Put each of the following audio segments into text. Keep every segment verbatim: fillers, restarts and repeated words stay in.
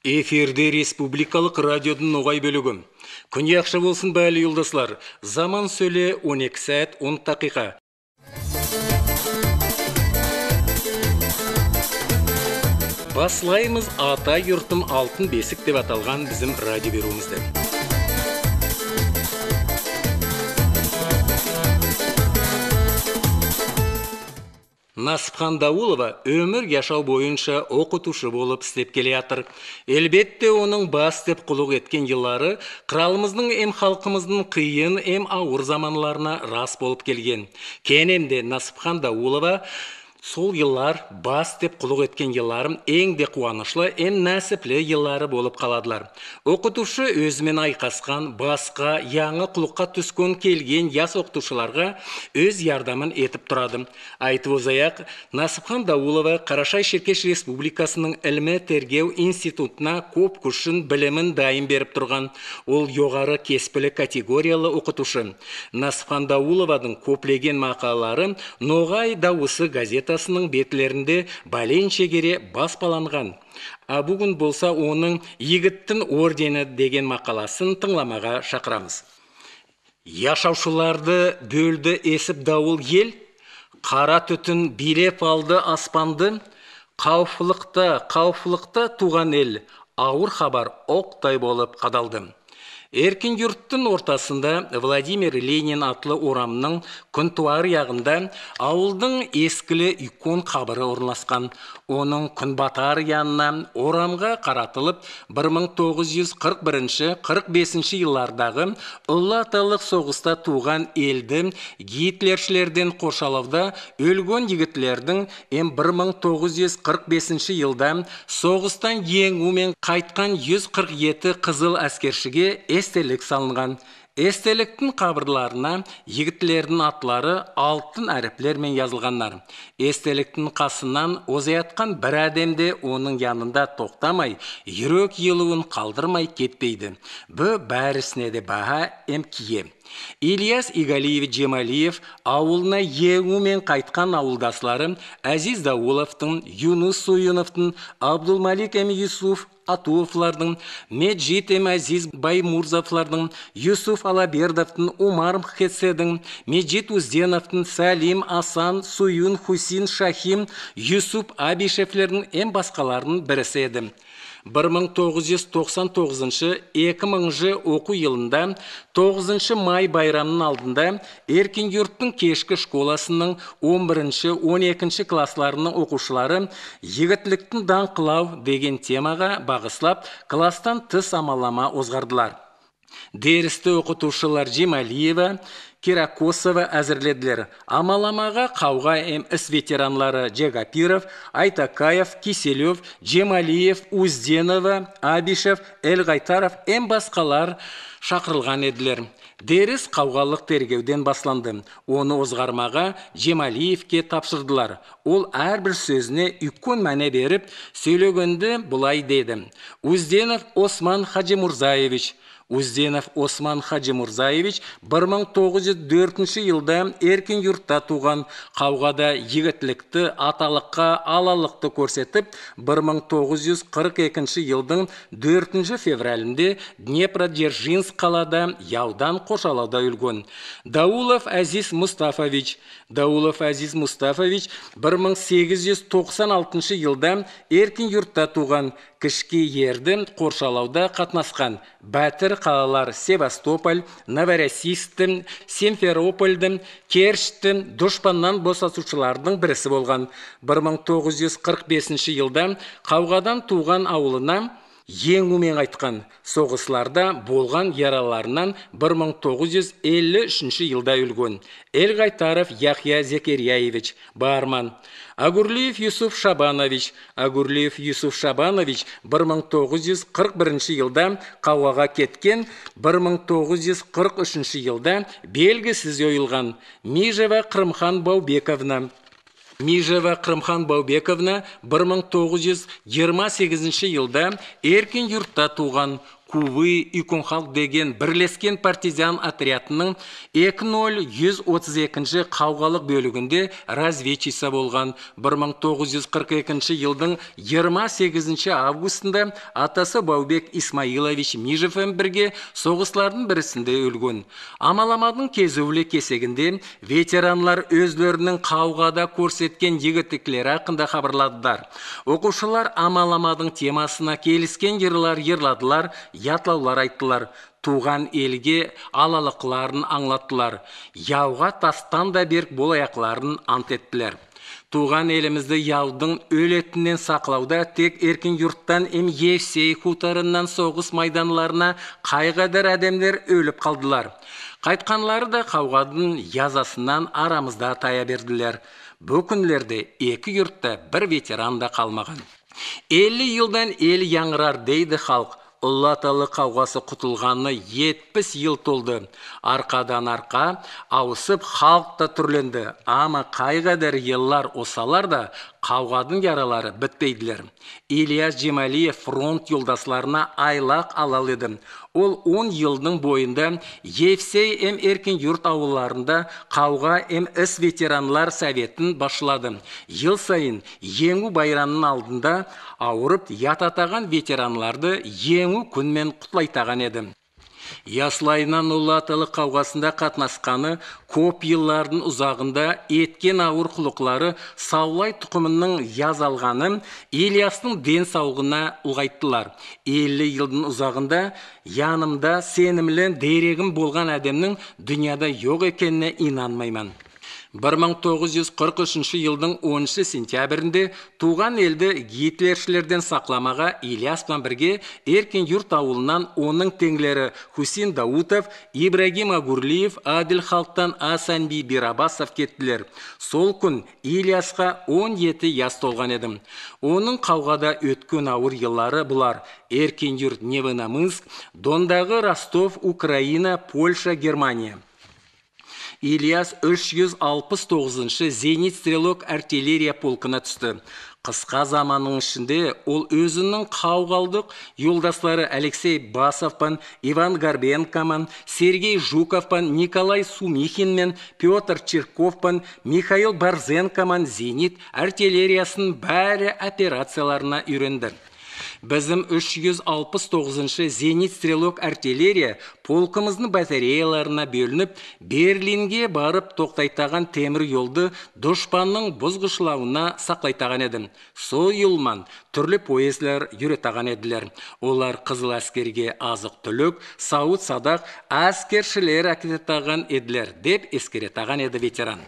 Эфирде республикалық радиодың оғай бөлігі. Күн яқшы болсын бәлі юлдаслар. Заман сөйле он екі сәт он дақиқа. Баслаймыз ата юртым алтын бесік деп аталған біздің радио беруімізді. Насыпхан Даулова өмір яшау бойынша оқытушы болып істеп келе жатыр. Әлбетте оның бас деп құлық еткен жыллары қыралымыздың эм халқымыздың қиын эм ауыр заманларына рас болып келген. Кенемде Насыпхан Даулова сол yıllar бас деп құлық еткен yıllarым ең де қуанышлы, ең нәсіплі yılları болып қаладылар. Оқытушы өзімен айқасқан, басқа, яңы құлыққа түскен келген яс оқытушыларға өз ярдамын етіп тұрады. Айтып озаяқ, Насыпхан Даулова Қарашай-Шеркеш Республикасының Ілмі тергеу институтына көп күшін білімін дайын беріп тұрған. Ол жоғары кеспілі категориялы оқытушы. Насыпхан Дауловадың көплеген мақалалары Ноғай Дауысы газета бетлерінде бәленшегере баспаланған. А бүгін болса оның егіттің ордені деген мақаласын тыңламаға шақырамыз. Яшаушыларды бөлді есіп дауыл ел, қара түтін билеп алды аспанды, қауфылықта, қауфылықта туған ел, ауыр хабар оқтай болып қадалды. Еркін юрттың ортасында Владимир Ленин атлы орамның күнтуар яғында ауылдың ескілі икон қабыры орналасқан. Оның күнбатар янына орамға қаратылып бір мың тоғыз жүз қырық бірінші қырық бесінші жылдардағы ұлы аталық соғыста туған елді гитлершілерден қоршалауда өлген егітлердің эм бір мың тоғыз жүз қырық бесінші жылда соғыстан еңумен қайтқан жүз қырық жеті қызыл әскершіге естелік салынған. Естеліктің қабырларына егітлердің атлары алтын әріплермен жазылғандар. Естеліктің қасынан озаятқан бір әдемде оның янында тоқтамай, жүрек елуін қалдырмай кетпейді. Бұ бәрісіне де баға әмкие. Ильяс Игалиев Джемалиев ауылына еңумен қайтқан ауылдаслары Әзиз Дауловтың, Юнус Суюновтың, Абдулмалик әм Юсуф Атуовлардың, Меджит әм Әзиз Баймурзовлардың, Юсуф Алабердовтың, Умар Мхетседің, Меджит Узденовтың, Салим Асан, Суюн Хусин Шахим, Юсуф Абишевлердің әм басқаларының бірісі еді. бір мың тоғыз жүз тоқсан тоғызыншы екі мыңыншы оқу жылында тоғызыншы май байрамының алдында Еркін юрттың кешкі школасының он бірінші он екінші классларының оқушылары егітліктің даңқылау деген темаға бағыслап класстан тыс амалама озғардылар. Дерісті оқытушылар Джемалиева, Киракосова әзірледілер. Амаламаға қауға әм іс ветеранлары Джегапиров, Айтакаев, Киселев, Джемалиев, Узденова, Абишев, Эльгайтаров әм басқалар шақырылған еділер. Деріс қауғалық тергеуден басланды. Оны озғармаға Джемалиевке тапсырдылар. Ол әрбір сөзіне үлкен мәне беріп, сөйлегенді бұлай деді. Узденов Осман Хаджимурзаевич, Узденов Осман Хаджимурзаевич бір мың тоғыз жүз төртінші жылда Еркін юртта туған, қауғада егітлікті, аталыққа, алалықты көрсетіп, бір мың тоғыз жүз қырық екінші жылдың төртінші февралінде Днепродзержинск қалада яудан қоршалауда өлген. Даулов Әзиз Мустафович, Даулов Әзиз Мустафович бір мың сегіз жүз тоқсан алтыншы жылда Еркін юртта туған, кішкі ерді қоршалауда қатнасқан. Бәтір қалалар Севастополь, Новороссийск, Симферополь, Керчь дұшпаннан босатушылардың бірісі болған. бір мың тоғыз жүз қырық бесінші жылда қауғадан туған ауылына еңумен айтқан. Соғысларда болған яраларынан бір мың тоғыз жүз елу үшінші жылда өлген. Эльгайтаров Яхья Зекерияевич, барман. Агурлиев Юсуф Шабанович, Агурлиев Юсуф Шабанович бір мың тоғыз жүз қырық бірінші жылда қауғаға кеткен, бір мың тоғыз жүз қырық үшінші жылда белгісіз ойылған. Межева Қырымхан Баубековна, Межева Қырымхан Баубековна бір мың тоғыз жүз жиырма сегізінші жылда Еркін юртта туған, Кувы Иконхалк деген бірлескен партизан отрядының екі нөл жүз отыз екінші қауғалық бөлігінде разведчица болған. бір мың тоғыз жүз қырық екінші жылдың жиырма сегізінші августында атасы Баубек Исмаилович Межевпен бірге соғыслардың бірісінде өлген. Амаламадың кезеулі кесегінде ветеранлар өзлерінің қауғада көрсеткен егітіклері хақында хабарладылар. Оқушылар Амаламадың темасына келіскен жырлар жырладылар, ятлаулар айттылар. Туған елге алалықларын аңлаттылар. Яуға тастан да берк болаяқларын ант еттілер. Туған елімізді яудың өлетінен сақлауда тек еркін юрттан ем Евсей хутарынан соғыс майданларына қайғадар әдемдер өліп қалдылар. Қайтқанлары да қауғадың язасынан арамызда тая берділер. Бұл күнлерде екі юртта бір ветеран да қалмаған. елу жылдан ел яңырар дейді халық. Ұлы аталы қауғасы құтылғаны жетпіс ел толды. Арқадан арқа ауысып халықта түрленді. Ама қайғадар еллар осалар да қауғадың яралары бітпейділер. Ильяс Жемалиев фронт yoldaşlarına айлақ алал еді. Ол он жылдың бойында Евсей эм еркін юрт ауыларында қауға эм іс ветеранлар советін башылады. Жыл сайын еңу байранның алдында ауырып ятатаған ветеранларды еңу күнмен құтлайтаған еді. Яслайынан Ұлы аталы қауғасында қатнасқаны көп еллардың ұзағында еткен ауыр құлықлары Саулай тұқымының язалғаны Ильястың ден сауғына ұлғайттылар. елу жылдың ұзағында янымда сенімлен дерегім болған әдемнің дүнияда жоқ екеніне инанмайман. бір мың тоғыз жүз қырық үшінші жылдың оныншы сентябрінде туған елді гитлершілерден сақламаға Ильяспен бірге Еркен юрт ауылынан оның теңлері Хусин Даутов, Ибрагим Агурлиев, Адил халықтан Асанби Бирабасов кеттілер. Сол күн Ильясқа он жеті яс толған едім. Оның қауғада өткен ауыр еллары бұлар: Еркен юрт Невынамыск, Дондағы Ростов, Украина, Польша, Германия. Ильяс үш жүз алпыс тоғызыншы зенит стрелок артиллерия полкына түсті. Қысқа заманның ішінде ол өзінің қауғалдық yoldaşları Алексей Басовпан, Иван Горбенкоман, Сергей Жуковпан, Николай Сумихинмен, Петр Черковпан, Михаил Барзенкоман зенит артиллериясын бәрі операцияларына үйренді. Біздің үш жүз алпыс тоғызыншы зенит стрелок артиллерия полкымыздың батареяларына бөлініп, Берлинге барып тоқтайтаған темір yolды дұшпанның бұзғышлауына сақлайтаған едім. Сол юлман түрлі поездлер юретаған еділер. Олар қызыл әскерге азық түлік, сауыт садақ әскершілер әкететаған еділер деп ескеретаған еді ветеран.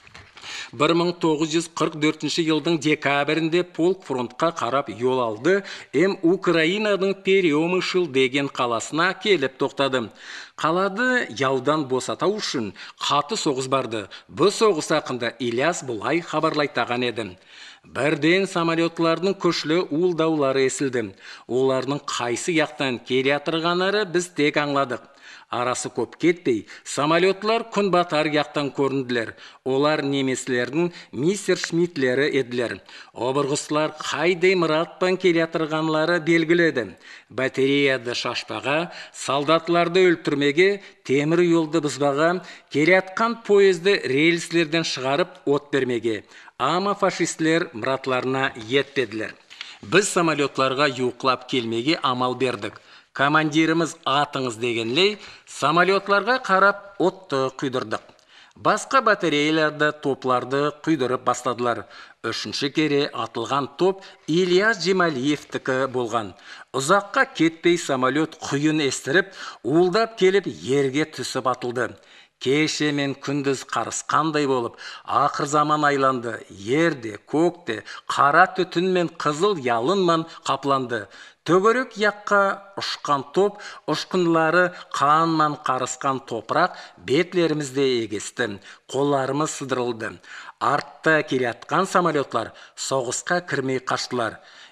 бір мың тоғыз жүз қырық төртінші жылдың декабрінде полк фронтқа қарап yol алды, эм Украинаның Перемышль деген қаласына келіп тоқтады. Қалады яудан босатау үшін қаты соғыс барды. Бұл соғыс хақында Ильяс бұлай хабарлайтаған еді: Бірден самолетлардың күшлі уылдаулары есілді. Олардың қайсы яқтан келе атырғанары біз тек аңладық. Арасы көп кетпей, самолетлар күн батар яқтан көрінділер. Олар немеслердің мистер Шмитлері еділер. Обырғыстылар қайдай мұратпан келе атырғанлары белгіледі. Батареяды шашпаға, солдатларды өлтірмеге, темір yolды бұзбаға, келе атқан поезды рельслерден шығарып от бермеге. Ама фашистлер мұратларына етпеділер. Біз самолетларға юқлап келмеге амал бердік. Командиріміз атыңыз дегенлей, самолетларға қарап отты құйдырдық. Басқа батареяларды, топларды құйдырып бастадылар. Үшінші кере атылған топ Ильяс Жемалиевтікі болған. Ұзаққа кетпей самолет құйын естіріп, уылдап келіп ерге түсіп атылды. Кеше мен күндіз қарысқандай болып, ақыр заман айланды. Ерде, көкте, қара түтін мен қызыл ялынман қапланды. Төгірек яққа ұшқан топ, ұшқынлары қанман қарысқан топырақ бетлерімізде егесті. Қоларымыз сыдырылды. Артта келе атқан самолетлар соғысқа кірмей қаштылар.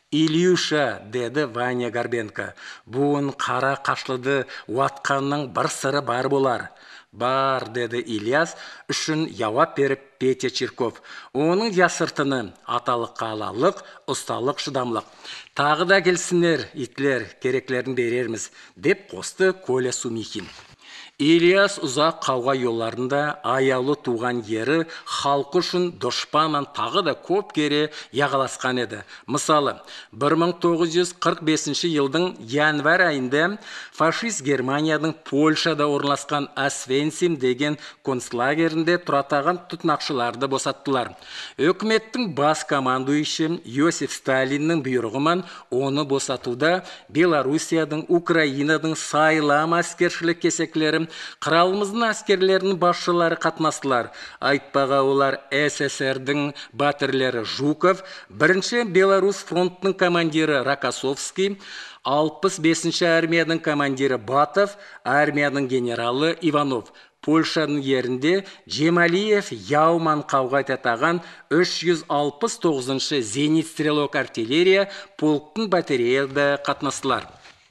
Илюша, деді Ваня Горбенко, буын қара қашлыды уатқанның бір сыры бар болар. Бар, деді Ильяс үшін жауап беріп Петя Чирков. Оның ясыртыны аталық қалалық, ұсталық, шыдамлық. Тағы да келсінер, итлер, кереклерін берерміз, деп қосты Коля Сумихин. Ильяс ұзақ қауға yollarында аялы туған ері халқы үшін дұшпаннан тағы да көп кере яғаласқан еді. Мысалы, бір мың тоғыз жүз қырық бесінші жылдың январь айында фашист Германияның Польшада орналасқан Освенцим деген концлагерінде тұратаған тұтнақшыларды босаттылар. Өкіметтің бас командующі Йосиф Сталиннің бұйрығымен оны босатуда Белоруссияның, Украинаның сайлам әскершілік кесеклері, қыралымыздың әскерлерінің басшылары қатынастылар. Айтпаға олар СССРдің батырлері Жуков, бірінші Беларусь фронтының командирі Рокоссовский, алпыс бесінші армияның командирі Батов, армияның генералы Иванов. Польшаның ерінде Жемалиев яуман қауға татаған үш жүз алпыс тоғызыншы зенит стрелок артиллерия полктың батареяда қатынастылар.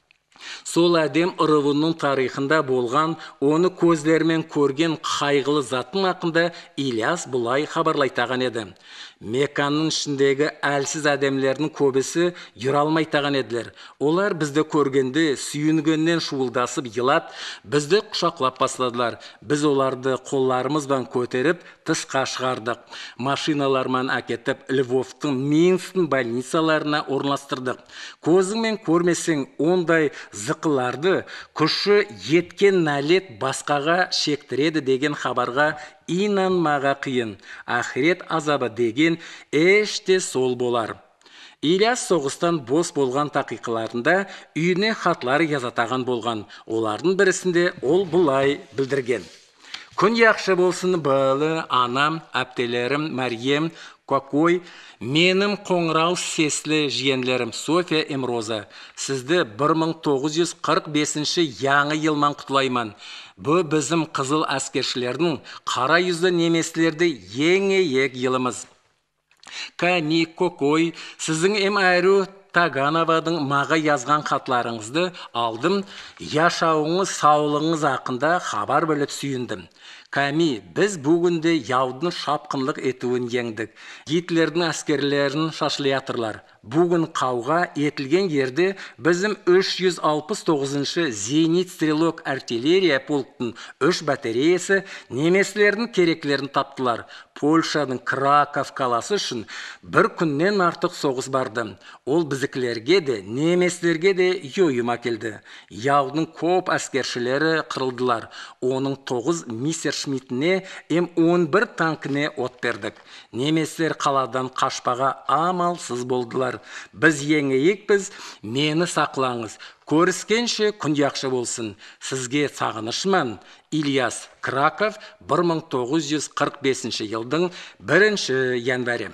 Сол әдем ұрывының тарихында болған, оны көздермен көрген қайғылы затын ақында Ильяс бұлай хабарлайтаған еді. Меканның ішіндегі әлсіз әдемлердің көбісі жүралмайтаған еділер. Олар бізді көргенде сүйінгеннен шуылдасып елат, бізді құшақлап басладылар. Біз оларды қолларымызбен көтеріп, тысқа шығардық. Машиналармен әкетіп, Львовтың, Минсктің больницаларына орналастырдық. Көзіңмен көрмесең, ондай зықыларды күші еткен нәлет басқаға шектіреді деген хабарға инанмаға қиын. Ахирет азабы деген әште сол болар. Ильяс соғыстан бос болған тақиқыларында үйіне хатлар язатаған болған. Олардың бірісінде ол бұлай білдірген. Күн яқшы болсын балы, анам, әптелерім, Мәрием, Кокой, менің қоңырау сеслі жиенлерім София Эмроза. Сізді бір мың тоғыз жүз қырық бесінші яңы елман құтылайман. Бұл біздің қызыл әскершілердің қара yüzді немеслерді еңе ек еліміз. Кәни, Кокой, сіздің эм әру Тагановадың маға yazған хатларыңызды алдым, яшауыңыз, саулығыңыз ақында хабар бөліп сүйіндім. Кәми, біз бүгінде яудың шапқынлық етуін еңдік. Гитлердің әскерлерін шашылиятырлар. Бүгін қауға етілген ерде біздің үш жүз алпыс тоғызыншы зенит стрелок артиллерия полктың үш батареясы немеслердің кереклерін таптылар. Польшаның Краков қаласы үшін бір күннен артық соғыс барды. Ол біздікілерге де, немеслерге де йойыма келді. Яудың көп әскершілері қырылдылар. Оның тоғыз мистер Шмитіне эм он бір танкіне от бердік. Немеслер қаладан қашпаға амалсыз болдылар. Біз еңейікпіз, мені сақлаңыз. Көріскенше күн яқшы болсын. Сізге сағынышман. Ильяс, Краков, бір мың тоғыз жүз қырық бесінші жылдың бірінші январі.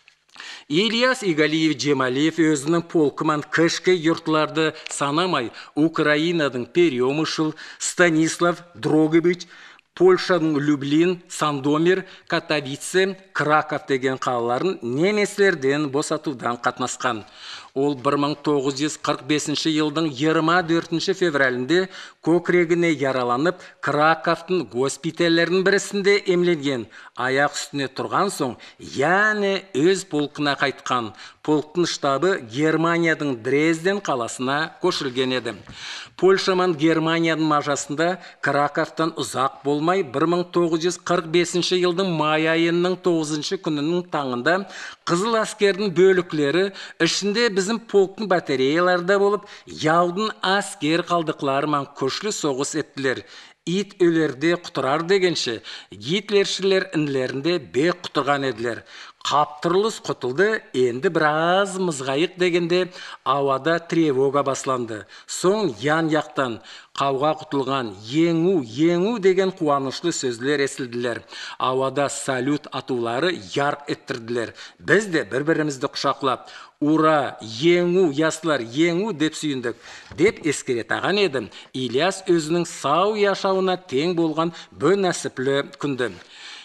Ильяс Игалиев Жемалиев өзінің полкыман кішкі юртларды санамай Украинадың Перемышыл, Станислав, Дрогобич, Польшаның Люблин, Сандомир, Катовице, Краков деген қалаларын немеслерден босатудан қатнасқан. Ол бір мың тоғыз жүз қырық бесінші жылдың жиырма төртінші февралінде көкірегіне яраланып, Краковтың госпитальдерінің бірісінде емленген. Аяқ үстіне тұрған соң, яғни өз полкына қайтқан. Полктың штабы Германияның Дрезден қаласына көшірілген еді. Польшаман Германияның мажасында Краковтан ұзақ болмай бір мың тоғыз жүз қырық бесінші жылдың май айының тоғызыншы күнінің таңында қызыл әскердің бөліклері ішінде біздің полктың батареяларда болып, яудың әскер қалдықларымен көшлі соғыс еттілер. Ит өлерде құтырар дегенше, гитлершілер інлерінде бек құтырған еділер. Қаптырлыс құтылды, енді біраз мызғайық дегенде ауада тревога басланды. Соң ян яқтан қауға құтылған еңу, еңу деген қуанышлы сөзлер есілділер. Ауада салют атулары ярқ еттірділер. Біз де бір-бірімізді құшақлап, ура, еңу, яслар, еңу деп сүйіндік, деп ескеретаған едім. Ильяс өзінің сау яшауына тең болған бө нәсіплі күнді.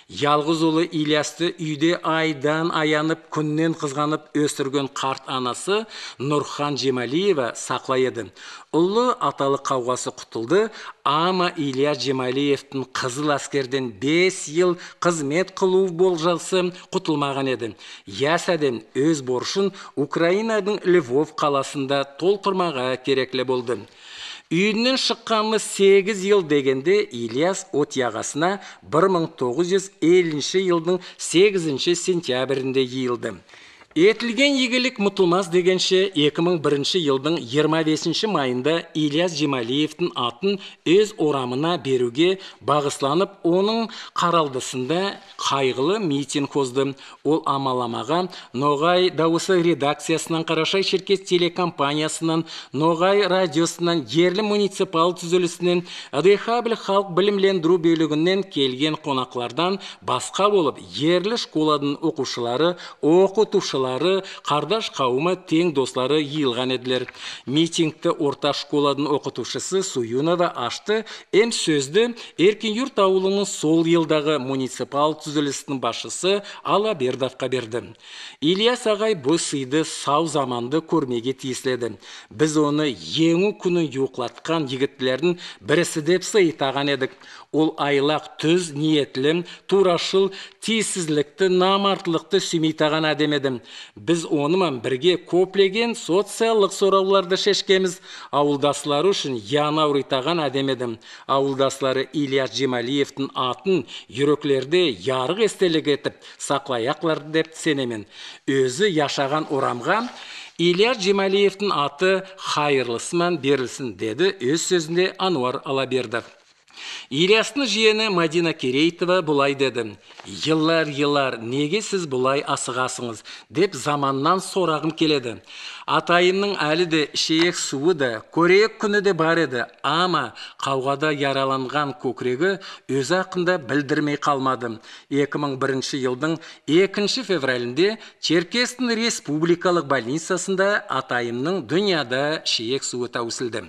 Ялғыз ұлы Ильясты үйде айдан аянып, күннен қызғанып өсірген қарт анасы Нұрхан Жемалиева сақлай еді. Ұлы аталы қауғасы құтылды, ама Ильяс Жемалиевтің қызыл әскерден бес ел қызмет қылу болжалсы құтылмаған еді. Ясаден өз борышын Украинаның Львов қаласында толтырмаға кереклі болды. Үйінен шыққаны сегіз ел дегенде Ильяс отияғасына бір мың тоғыз жүз елуінші жылдың сегізінші сентябрінде йылды. Етілген егілік мұтылмас дегенше екі мың бірінші жылдың жиырма бесінші майында Ильяс Жемалиевтің атын өз орамына беруге бағысланып, оның қаралдысында қайғылы митинг қозды. Ол амаламаға Ноғай дауысы редакциясынан, Қарашай Шеркес телекомпаниясынан, Ноғай радиосынан, ерлі муниципал түзілісінен, Адыхабіл халық білімлендіру бөлігінен келген қонақлардан басқа болып, ерлі школадың оқушылары, оқытушылары, қардаш қауымы, тең достары йылған еділер. Митингті орта школадың оқытушысы Суюнова ашты, әм сөзді Еркен Юрт ауылының сол елдағы муниципал түзілісінің басшысы Алабердовқа берді. Ильяс ағай бұл сыйды сау заманды көрмеге тиеследі. Біз оны еңі күні юқлатқан егітлердің бірісі деп сыйтаған едік. Ол айлақ түз ниетлім, турашыл, тиісізлікті, намартылықты сүмейтаған әдемедім. Біз онымен бірге көплеген социялық сұрауларды шешкеміз. Ауылдаслары үшін яна ұритаған әдемедім. Ауылдаслары Ильяс Жемалиевтің атын юреклерде ярық естелік етіп, сақлаяқлар деп сенемен. Өзі яшаған орамға Ильяс Жемалиевтің аты хайырлысымен берілсін деді өз сөзінде Ануар Алабердов. Ильястың жиені Мадина Керейтова бұлай деді: «Йыллар-йыллар, неге сіз бұлай асығасыңыз?» деп заманнан сорағым келеді. Атайымның әлі де шейек суы да, көрек күні де бар еді, ама қауғада яраланған көкірегі өз ақында білдірмей қалмады. екі мың бірінші жылдың екінші февралінде Черкестің республикалық больницасында атайымның дүнияда шейек суы тауысылды.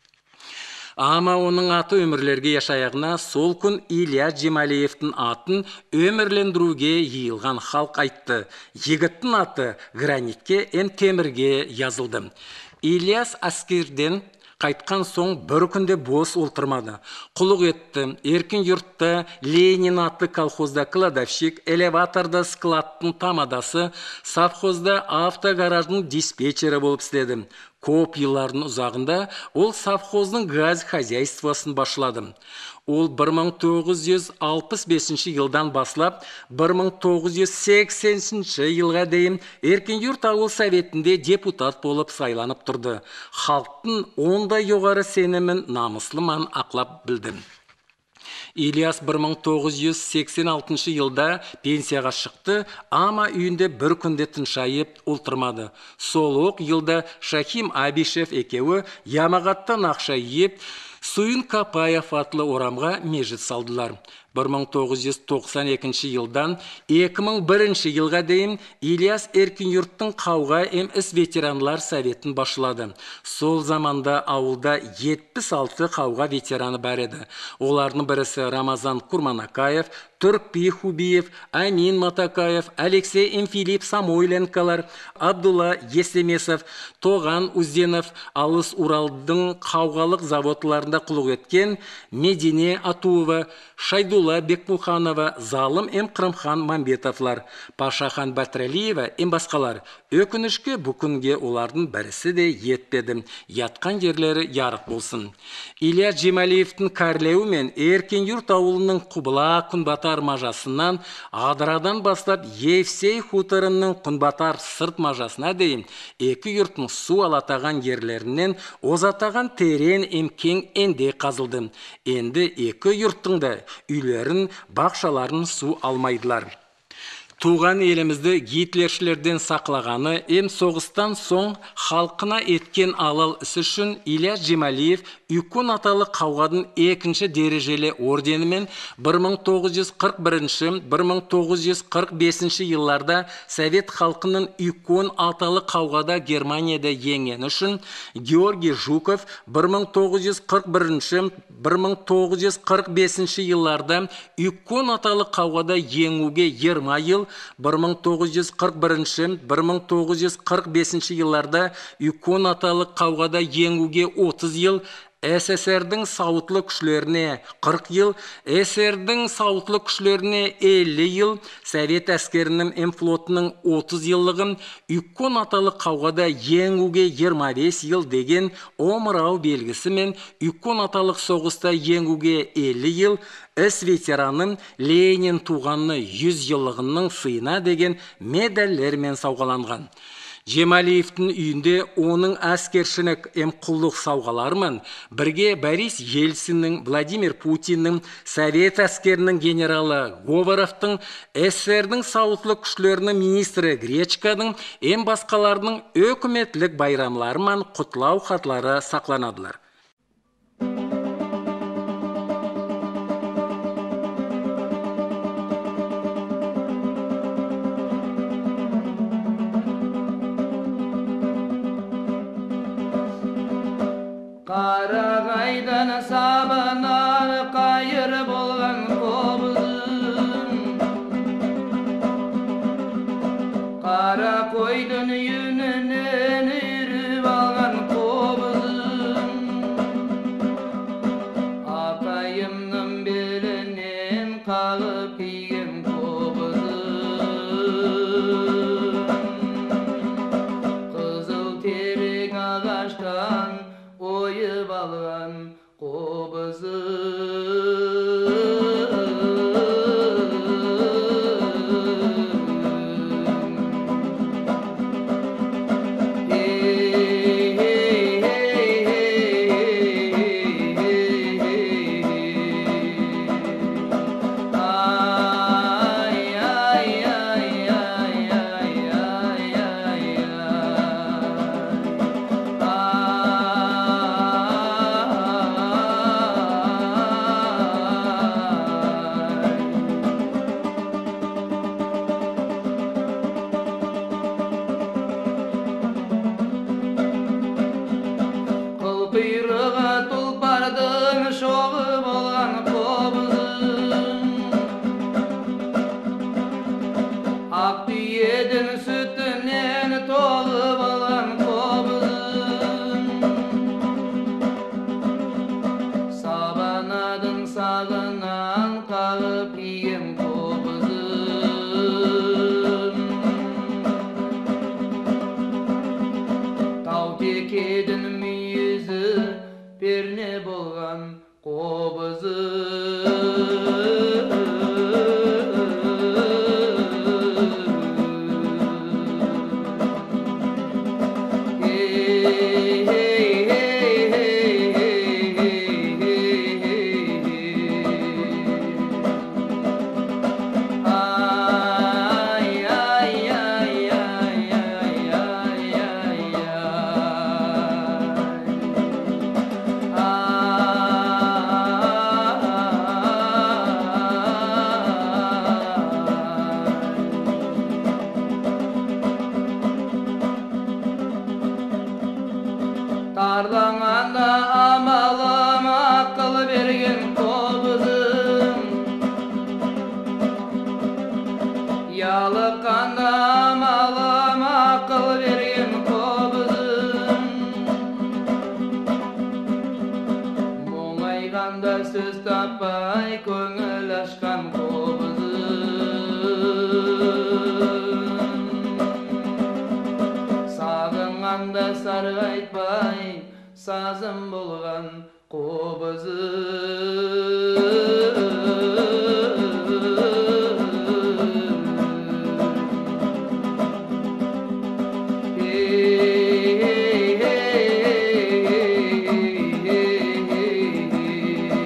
Ама оның аты өмірлерге яшаяғына сол күн Ильяс Жемалиевтің атын өмірлендіруге йылған халық айтты. Егіттің аты гранитке, әм темірге yazылды. Ильяс әскерден қайтқан соң бір күнде бос олтырмады. Құлық етті. Еркен Юртта Ленин атты колхозда кладовщик, элеваторда складтың тамадасы, совхозда автогараждың диспетчері болып істеді. Көп yılların ұзағында ол совхоздың газ хозяйствосын башлады. Ол бір мың тоғыз жүз алпыс бесінші жылдан баслап бір мың тоғыз жүз сексенінші жылға дейін Еркен Юрт ауыл советінде депутат болып сайланып тұрды. Халықтың ондай жоғары сенімін намыслыман ақлап білді. Ильяс бір мың тоғыз жүз сексен алтыншы жылда пенсияға шықты, ама үйінде бір күнде тыншайып олтырмады. Сол оқ жылда Шахим Абишев екеуі Ямағаттан ақша еп, Суын Капаев атлы орамға мешіт салдылар. бір мың тоғыз жүз тоқсан екінші жылдан екі мың бірінші жылға дейін Ильяс Еркен Юрттың қауға әм іс ветеранлар советін башылады. Сол заманда ауылда жетпіс алты қауға ветераны бар еді. Олардың бірісі Рамазан Курманакаев, Түркби Хубиев, Амин Матакаев, Алексей Эмфилип Самойленкалар, Абдулла Еслемесов, Тоған Узденов, Алыс Уралдың қауғалық заводларында құлық еткен Медине Атуова, Шайдулла Бекмуханова, Залым Эм Қырымхан Мамбетовлар, Пашахан Батралиева эм басқалар. Өкінішке бүкінге олардың бірісі де етпеді. Ятқан жерлері ярық болсын. Ильяс Жемалиевтің кәрлеуі мен Еркен Юрт ауылының Құбыла Күнбатар мажасынан Адырадан бастап Евсей хуторының Күнбатар сырт мажасына дейін екі юрттың су алатаған ерлерінен озатаған терен емкең энде қазылды. Енді екі юрттың да үйлерін, бақшаларын су алмайдылар. туған елімізді гитлершілерден сақлағаны, эм соғыстан соң халқына еткен алал ісі үшін Ильяс Жемалиев Үккөн аталы қауғадың екінші дәрежелі орденімен бір мың тоғыз жүз қырық бірінші - бір мың тоғыз жүз қырық бесінші жылларда Совет халқының Үккөн аталы қауғада Германияда еңгені үшін, Георгий Жуков бір мың тоғыз жүз қырық бірінші - бір мың тоғыз жүз қырық бесінші жылларда Үккөн аталы қауғада еңуге жиырма жыл, бір мың тоғыз жүз қырық бірінші - бір мың тоғыз жүз қырық бесінші жылларда Үккөн аталы қауғада еңуге отыз жыл, СССРдің сауытлы күшлеріне қырық жыл, СССРдің сауытлы күшлеріне елу жыл, Совет әскерінің эм флотының отыз жыллығын, Үккөн аталы қауғада еңуге жиырма бес жыл деген омырау белгісі мен Үккөн аталық соғыста еңуге елу жыл, іс ветеранын Ленин туғаны жүз жыллығының сыйына деген медальлермен сауғаланған. Жемалиевтің үйінде оның әскершілік эм құлдық сауғаларымен бірге Борис Ельциннің, Владимир Путиннің, Совет әскерінің генералы Говоровтың, СССРдің сауытлы күшлерінің министрі Гречканың, эм басқаларының өкіметлік байрамларымен құтлау хатлары сақланадылар. Қарағайдан сабанар қайыр болған қобызым, қара қойдың юнінен үйріп алған қобызым, ақайымның белінен қағып киген қобызым, қызыл терек ағаштан ойып алған қобызым. Құйрығы тұлпардың шоғы болған қобызым, ақ түйенің сүтінен толып алған қобызым, сабанадың сағынан қағып киген қобызым, таутекедің мүйізі перне болған қобызым. Тарланғанда амалым ақыл берген қобызым, ялыққанда амалым ақыл берген қобызым, мұңайғанда сөз таппай көңіл ашқан қобызым, сағынғанда сарғайтпай сазым болған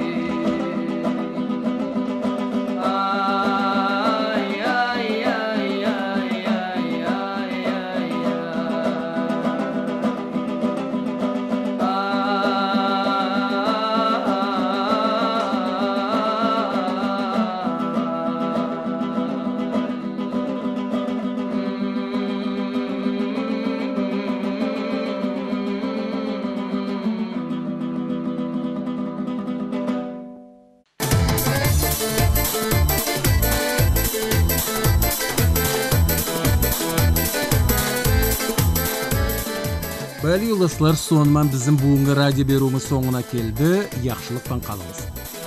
қобызым. Бәлі ұлысылар, сонымен біздің бүгінгі радио беруіміз соңына келді. Яқшылықпен қалыңыз.